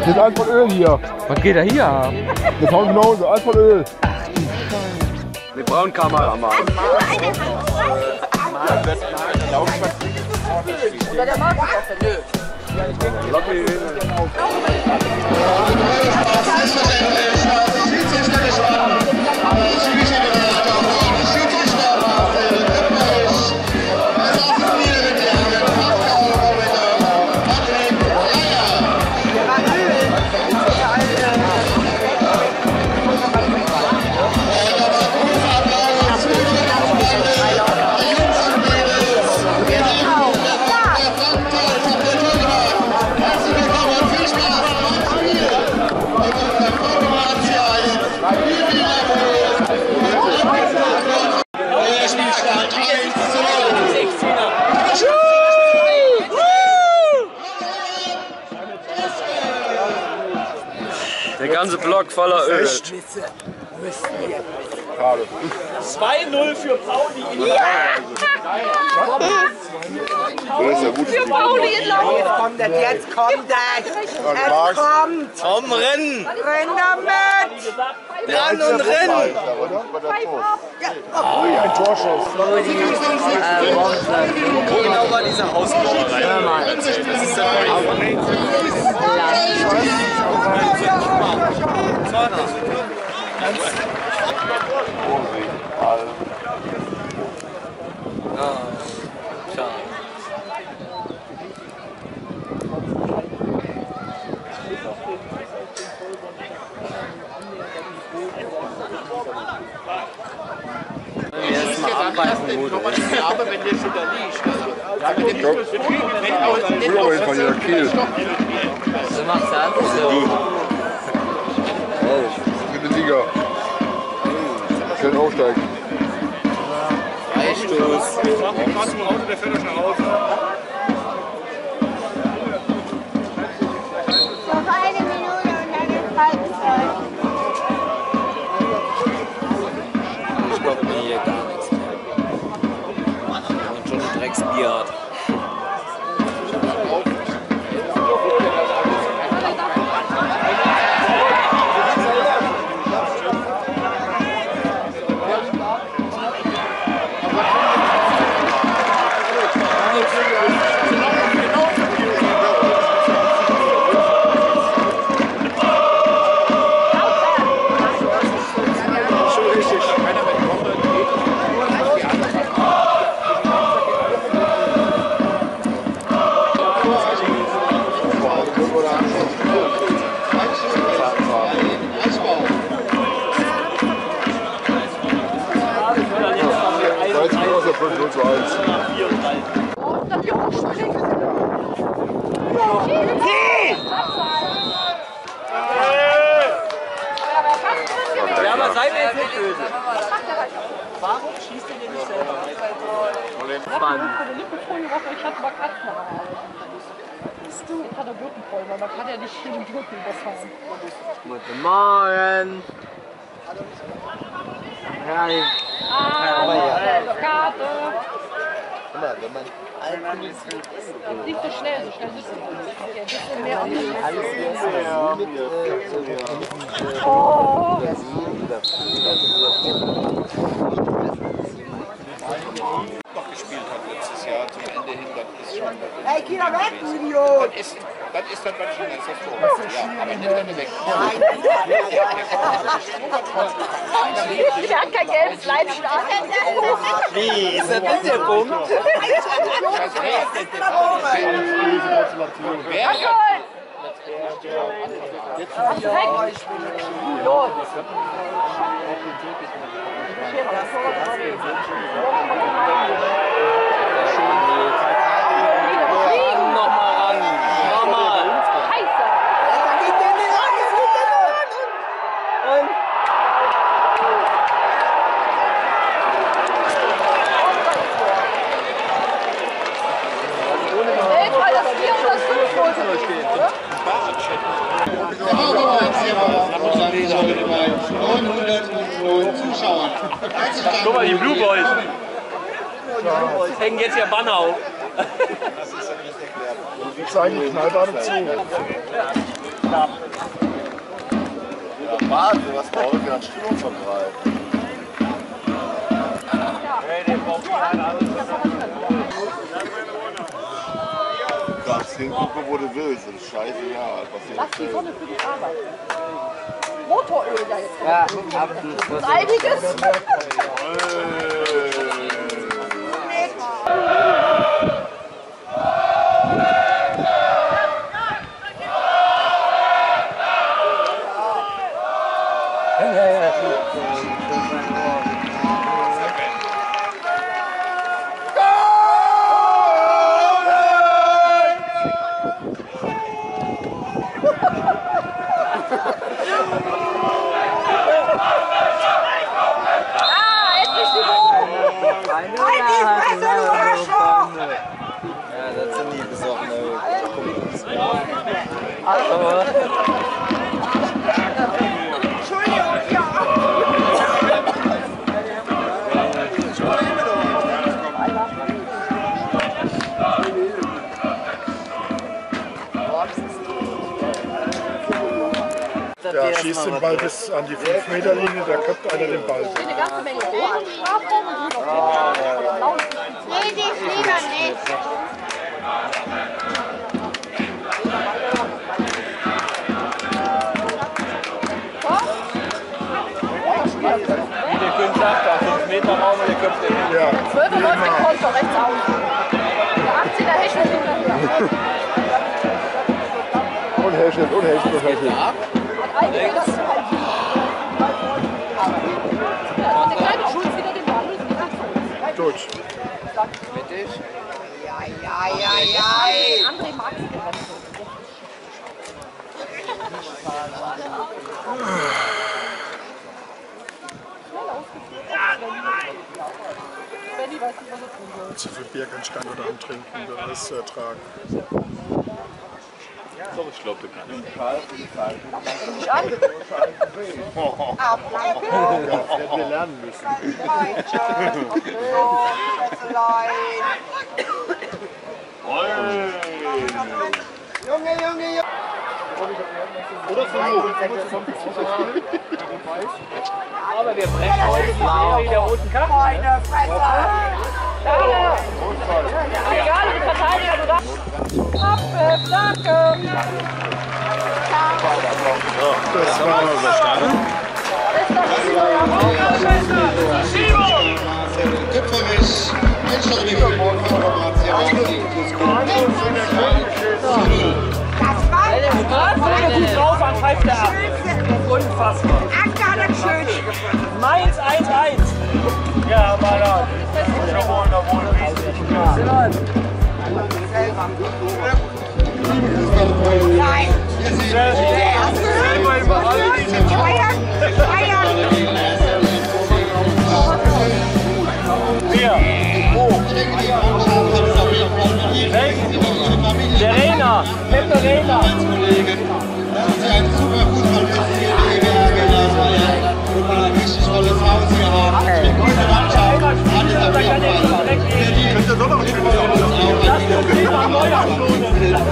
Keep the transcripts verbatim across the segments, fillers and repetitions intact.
Das ist alles von Öl hier. Was geht da hier ab? Das haut genauso, alles von Öl. Wir brauchen Kameramann. Oder der Maus ist auf der Nö. Der ganze Block voller Öl. zwei null für Pauli in Ja! Für Pauli in Lauf! Jetzt kommt das, jetzt kommt das! Es kommt! Komm, rennen! Renn damit! Ran und rennen! Ein Torschuss. Wo genau war diese Hausbauerei? Das ist der Aber wenn der schon da liegt, von der Kiel. Du machst das? So. Oh, bitte Sieger. Schön aufsteigen. Freistoß. Der fährt schon raus. Noch eine Minute und dann ist Halbzeit. Ich glaube mir hier gar nichts mehr. Und schon ein Drecksbier hat. Ja, aber sei mir jetzt nicht böse. Warum schießt ihr denn nicht selber? Mann. Ich hatte mal Katzen. Ich hatte Gurken voll, weil man kann ja nicht jeden Gurken überfahren. Guten Morgen. Hi. Ah, Karte. Immer, wenn man Nicht so schnell, so schnell sitzen. Okay, ein bisschen mehr auf die alles erst mit so Oh. noch gespielt hat letztes Jahr zum Ende hin, dann ist schon. Hey, Kinder, weg, du Idiot! Dann ist, dann ist dann ganz schön, ist das so. Ja, aber nimm deine weg. Ich hatte kein gelbes Leitstart. Wie? Ist das nicht der Punkt? Wer? Hast du recht? Los! Nochmal ran. Nochmal. Scheiße! Und Nee, weil das vier und das fünf wollte stehen, oder? neunhundertzwei Zuschauern. Guck mal, die Blue Boys. Hängen jetzt ja Banner auf. Die zeigen die Knallbahn zu. knapp. Ja, Wahnsinn, was bei heute an Stimmung verbreitet. Hey, den braucht kein alles. Du darfst hingucken, wo du willst. Das ist scheißegal. Lass die Sonne für die Arbeit. Motoröl ja jetzt. Ja, absolut. Einiges. Ja, das sind die besoffene Kumpels. Entschuldigung, ja. Ja, schießt den Ball bis an die fünf Meter Linie, da köpft einer den Ball. Eine ganze Menge Rot im Strafraum und grün auf den Nee, die Flieger nicht. Wie der König sagt, auf fünf Meter Raum und der köpft den. Ja, zwölfer läuft den Konter rechts außen. Der achtzehner Hecht ist hinterher. Und Häschen, und Häschen, und Häschen. Eigentlich das ist halt ja, und der kleine Schulz wieder den Ball. Deutsch. Mittig. Ja, ja, ja, ja. André mag es gewesen. Benni weiß nicht, was er tun soll. Zu viel Bier kann ich gar nicht antrinken, um alles zu ertragen. So, ich glaube, du kannst. Ja, wir lernen müssen. Junge, Junge, Junge. Oder so. Aber wir brechen heute die Serie der roten Karten. Meine Fresse. Egal, die Verteidiger, du darfst. Abpfiff, danke. Das war überstanden. Töpferisch, Einstellung von Wormatia auf die TuS Koblenz. Das war Wenn er gut drauf an, pfeift er ab. Unfassbar. Ach, hat er schön. Mainz eins eins. Ja, mal da. Jawohl, jawohl. Nein. Hast du gehört? Feiern, feiern. Hier. Wo? Der Rainer. Pepe Rainer. Das ist ein super Fußballfest hier in die Berge. Das war ja ein richtig tolles Haus hier haben. Eine gute Mannschaft. Alles auf jeden Fall. Könnt ihr doch noch ein schönes Auto haben? Das ist das Thema Neuanschluss.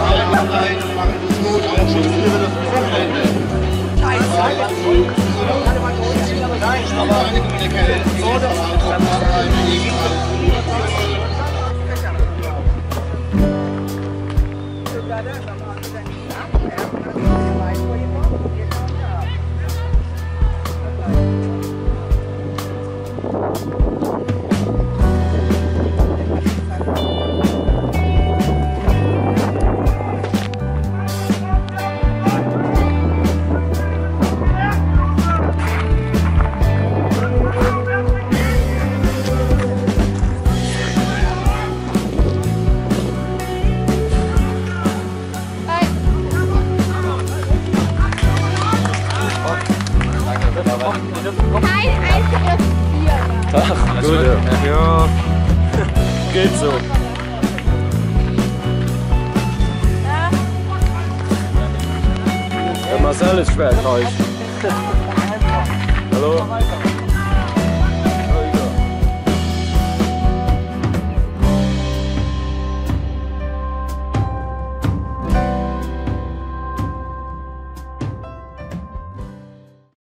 Kein einziges Bier. Ach, gut. Ja. Geht so. Der Marcel ist schwer enttäuscht. Hallo?